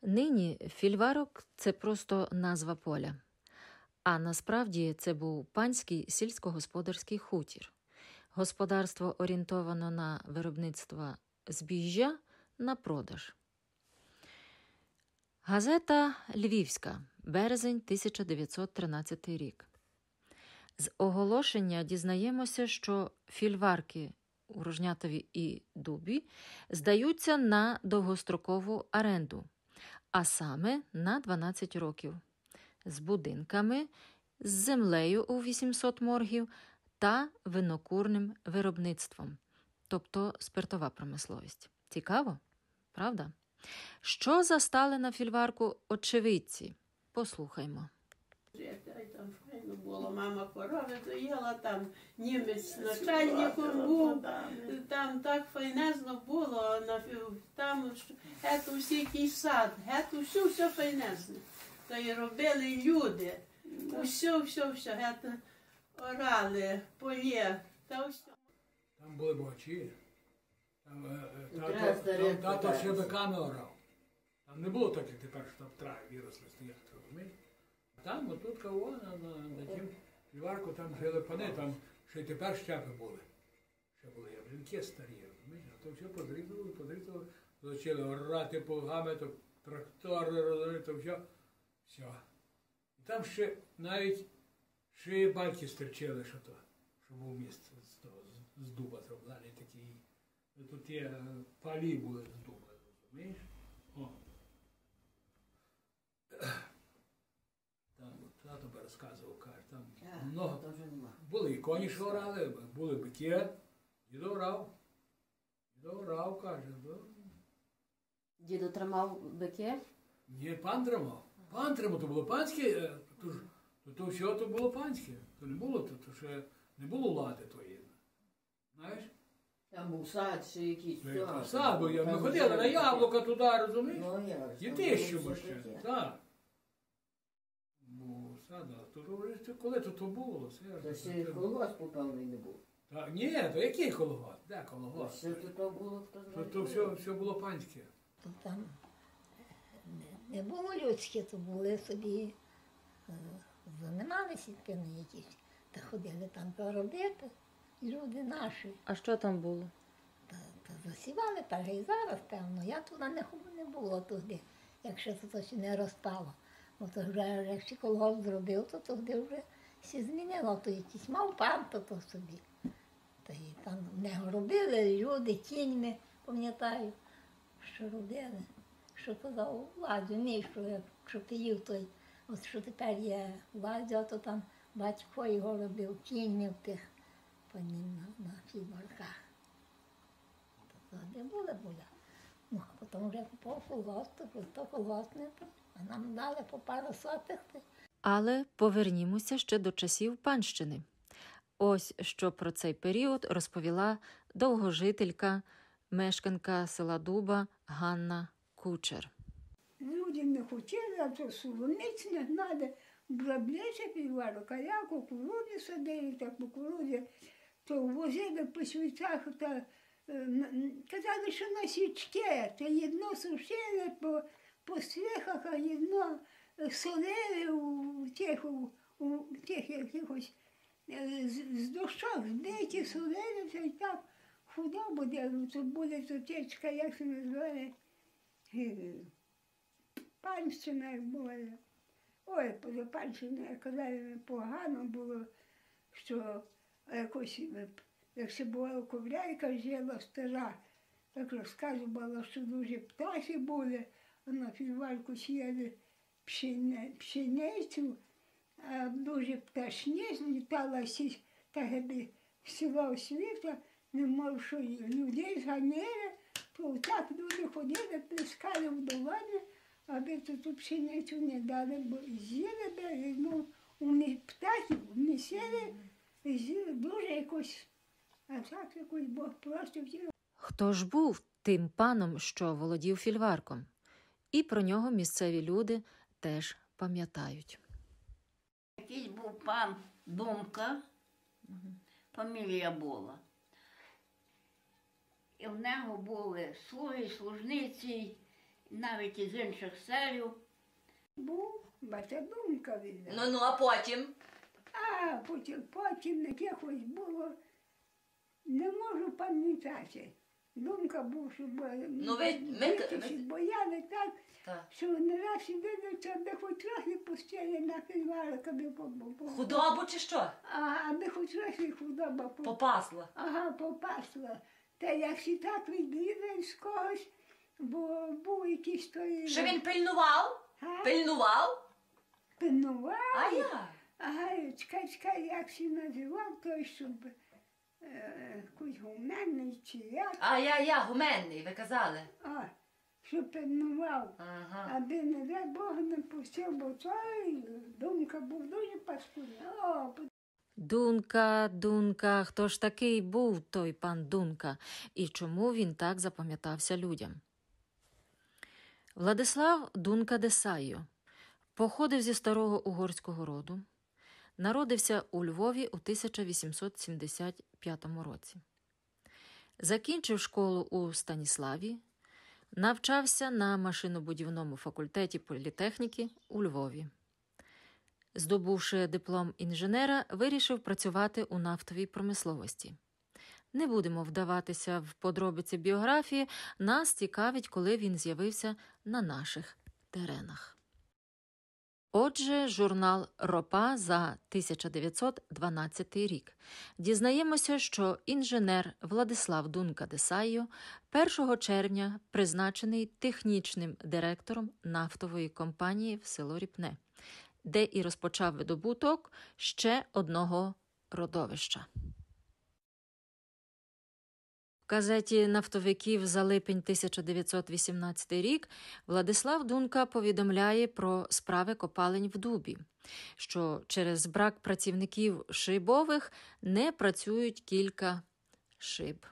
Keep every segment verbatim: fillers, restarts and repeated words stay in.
Нині фільварок – це просто назва поля. А насправді це був панський сільськогосподарський хутір. Господарство орієнтовано на виробництво збіжжя на продаж. Газета «Львівська», березень тисяча дев'ятсот тринадцятий рік. З оголошення дізнаємося, що фільварки у Рожнятові і Дубі здаються на довгострокову оренду, а саме на дванадцять років, з будинками, з землею у вісімсот моргів та винокурним виробництвом, тобто спиртова промисловість. Цікаво, правда? Що застали на фільварку очевидці? Послухаймо. Там файно було, мама корови доїла, там німець начальником був, там так файнезно було, там гетто всі якийсь сад, гетто все, все файнезне. То й робили люди, все, все, все, гетто орали, полє, та все. Там були богачі, там тато, тато ще биками орав. Там не було так, як тепер, що там трави виросли, стоять, розумієш? Там, отут кого, на, на, на тім фільварку, там жили пани, там ще й тепер щепи були. Ще були яблінки старі, розумієш? А то все подрізали, подрізали, почали орати плугами, то трактори, розумієш, то все. Все. І там ще навіть ще батьки стерчили, що то, що був міст з, того, з, з дуба зроблений такий. Тут є палі були з дуба, розумієш? О. Там тато би розказував, каже, там А, много. Були і коні, що орали, були бики, дідо орав. Дідо орав, каже. Да. Дідо тримав бики? Ні, пан тримав. Пан тримав, то було панське, то, ж, то, то все то було панське. То не було, то, то ще не було лади тої. Знаєш? Там був сад чи якийсь. Ну, сад, бо ми ходили на яблука туди, розумієш? Ну, я ж. Діти ще ще, так. Бо сад, а то коли то то було? Та ще колгоспу, певний, не був. Та, ні, то який колгосп? Де колгосп? Ще то було, хто То, знає. то все, все було панське. То там не, не було людське, то були собі, е, займалися тими якісь, та ходили там поробити, люди наші. А що там було? Та, та засівали, так і зараз, певно. Я туди не, не було туди, якщо це ще не розпало. Бо то вже, якщо колгосп зробив, то тоді вже все змінило, то якийсь мав пан, то, то собі. Та і там в нього робили люди кіньми, пам'ятаю, що робили. Що казав Владю, ні, що якщо ти їв той, от що тепер є Владя, то там батько його робив кіньми в тих по ним на, на фільварках. То де були, були. Ну, а потім вже по колгоспу, просто колгоспники, а нам дали по пару сотих. Але повернімося ще до часів панщини. Ось що про цей період розповіла довгожителька, мешканка села Дуба Ганна Кучер. Люди не хотіли, а то солониць не знали, брабляче фільварок, а я кукурудзи садили, так кукурудзи, то возили по світах, та казали, що на січки, то єдно сушили по, по стрихах, а єдно солили у тих, у, у тих якихось з, з дощах збиті, солили, і так худо буде, то буде течка, як це називає, панщина, як була. Ой, поза панщина, казали, погано було, що якось, якщо була ковляйка, жила стара, так розказувала, що дуже птахи були, а на фільварку сіяли пшеницю, а дуже пташні злітала, так якби сіла освіта, не мав, що людей зганяли, то так люди ходили, плескали в долоні, аби ту пшеницю не дали, бо з'їли би, ну, у них птахів не сіли, з'їли дуже якось, а так якось Бог просто втілив. Хто ж був тим паном, що володів фільварком? І про нього місцеві люди теж пам'ятають. Якийсь був пан Думка, фамілія була. І в нього були слуги, служниці, навіть із інших селів. Був, бата думка віддав. Ну, ну, а потім? А потім, потім якихось було, не можу пам'ятати. Думка був, що бо, Ну, ви- ми- діти ми- ще бояли так, Так. що не раз і дивляться, аби хоч трохи пустили на фільварок, аби по, по, по, Худобу чи що? а, аби хоч трохи худоба по, Попасла. ага, попасла. Та як ще так відбили з когось, бо був якийсь той... Що він пильнував? А? Пильнував? Пильнував. А я? Ага, чекай, чекай, як ще називав той, щоб е, якийсь гуменний чи як. А я, я, гуменний, ви казали. А, що пильнував. Ага. Аби, не дай Бог, не пустив, бо той думка був дуже паскудна. О, Дунка, Дунка, хто ж такий був той пан Дунка, і чому він так запам'ятався людям? Владислав Дунка Десайо походив зі старого угорського роду, народився у Львові у тисяча вісімсот сімдесят п'ятому році. Закінчив школу у Станіславі, навчався на машинобудівному факультеті політехніки у Львові. Здобувши диплом інженера, вирішив працювати у нафтовій промисловості. Не будемо вдаватися в подробиці біографії, нас цікавить, коли він з'явився на наших теренах. Отже, журнал «Ропа» за тисяча дев'ятсот дванадцятий рік. Дізнаємося, що інженер Владислав Дунка Десайо першого червня призначений технічним директором нафтової компанії в село Ріпне, де і розпочав видобуток ще одного родовища. В газеті «Нафтовиків» за липень тисяча дев'ятсот вісімнадцятий рік Владислав Дунка повідомляє про справи копалень в Дубі, що через брак працівників шибових не працюють кілька шиб.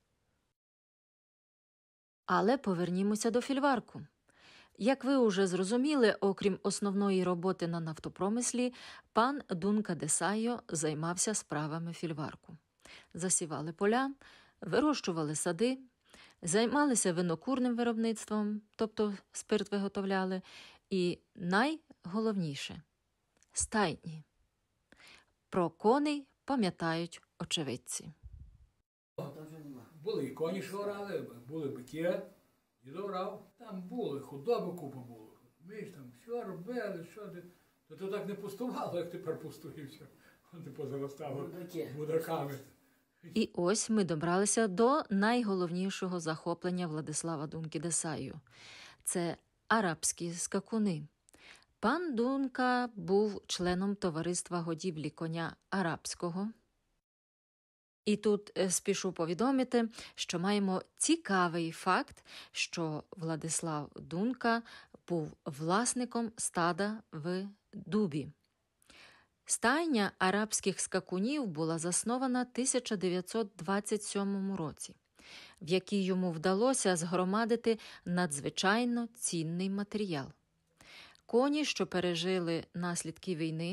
Але повернімося до фільварку. Як ви уже зрозуміли, окрім основної роботи на нафтопромислі, пан Дунка Десайо займався справами фільварку. Засівали поля, вирощували сади, займалися винокурним виробництвом, тобто спирт виготовляли, і найголовніше – стайні. Про коней пам'ятають очевидці. Були і коні, що орали, були бики, і орав. Там були, худоби купа було. Ми ж там що робили, що ти. То, то так не пустувало, як тепер пустується. Вони позаростало будаками. І ось ми добралися до найголовнішого захоплення Владислава Дунки Десайо. Це арабські скакуни. Пан Дунка був членом товариства годівлі коня арабського. І тут спішу повідомити, що маємо цікавий факт, що Владислав Дунка був власником стада в Дубі. Стайня арабських скакунів була заснована в тисяча дев'ятсот двадцять сьомому році, в якій йому вдалося згромадити надзвичайно цінний матеріал. Коні, що пережили наслідки війни,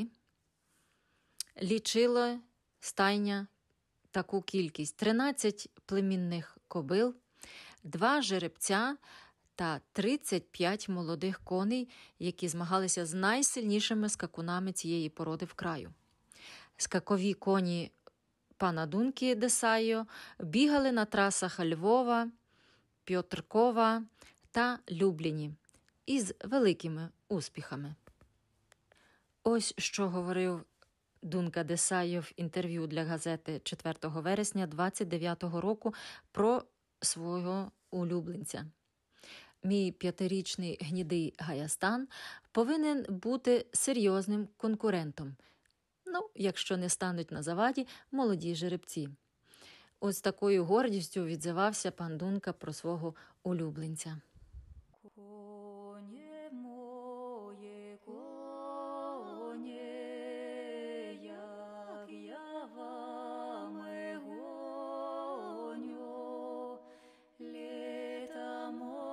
лічила стайня таку кількість – тринадцять племінних кобил, два жеребця та тридцять п'ять молодих коней, які змагалися з найсильнішими скакунами цієї породи в краю. Скакові коні пана Дунки Десайо бігали на трасах Львова, Пьотркова та Любліні із великими успіхами. Ось що говорив Дунка Десайо в інтерв'ю для газети четвертого вересня двадцять дев'ятого року про свого улюбленця. Мій п'ятирічний гнідий Гаястан повинен бути серйозним конкурентом. Ну, якщо не стануть на заваді молоді жеребці. Ось такою гордістю відзивався пан Дунка про свого улюбленця. Коне моє, коне, як я вами гоню, літа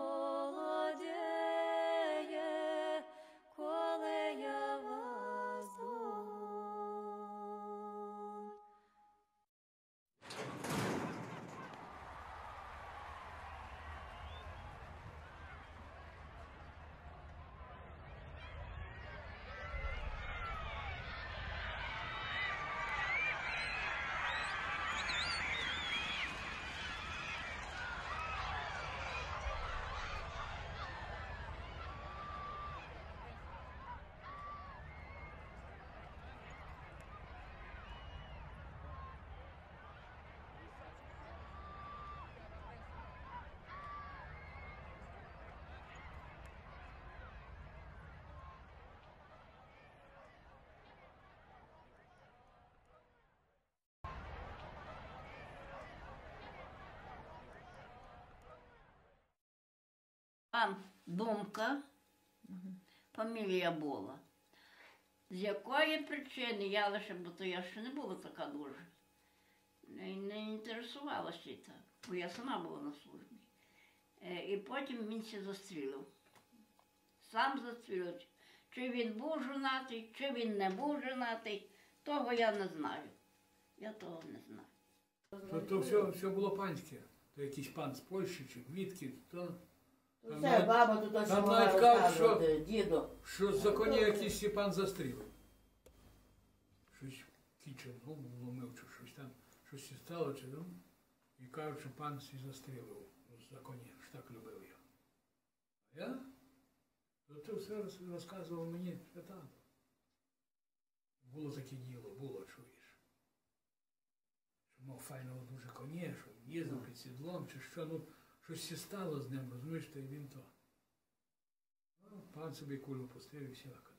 молодеє, коли я вас догоню. Пан Думка, фамілія була. З якої причини, я лише, бо то я ще не була така дуже, не, не інтересувалася так, бо я сама була на службі. Е, і потім він се застрілив. Сам застрілив. Чи він був женатий, чи він не був женатий, того я не знаю. Я того не знаю. То, то все, все було панське. То якийсь пан з Польщі чи звідки, то... Там Це навіть- баба тут ось там могла навіть кажуть, розказувати, дідо. Що з законі якийсь і пан застрілив. Щось кіче, ну, ломив чи щось там, щось і стало, чи ну, і кажуть, що пан сі застрілив з законі, що так любив його. А я? То ти все роз- розказував мені, що так. Було таке діло, було, чуєш. Що мав файного дуже коні, що їздив під сідлом, чи що, ну, щось і стало з ним, розумієш, то й він то. Ну, пан собі кулю пустив і все, коли.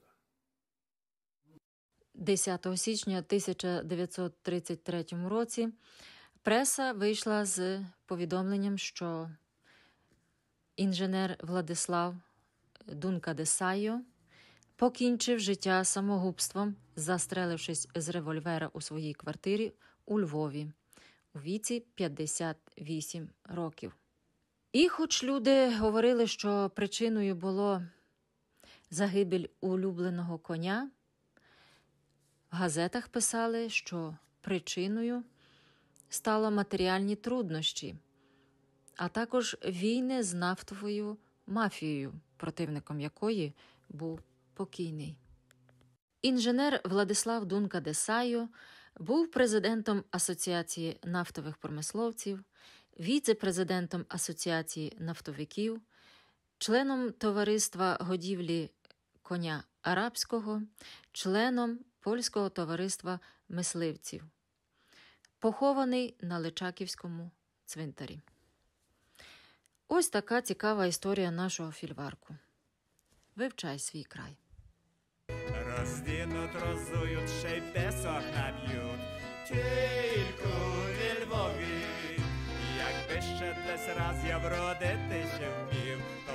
десятого січня тисяча дев'ятсот тридцять третьому році преса вийшла з повідомленням, що інженер Владислав Дунка де Сайо покінчив життя самогубством, застрелившись з револьвера у своїй квартирі у Львові у віці п'ятдесят вісім років. І хоч люди говорили, що причиною було загибель улюбленого коня, в газетах писали, що причиною стало матеріальні труднощі, а також війни з нафтовою мафією, противником якої був покійний. Інженер Владислав Дунка де Сайо був президентом Асоціації нафтових промисловців, віце-президентом Асоціації нафтовиків, членом Товариства годівлі коня арабського, членом Польського товариства мисливців, похований на Личаківському цвинтарі. Ось така цікава історія нашого фільварку. Вивчай свій край. Роздінуть, розують, ще й песок наб'ють, тільки у Львові. Якби ще десь раз я вродитися вмів,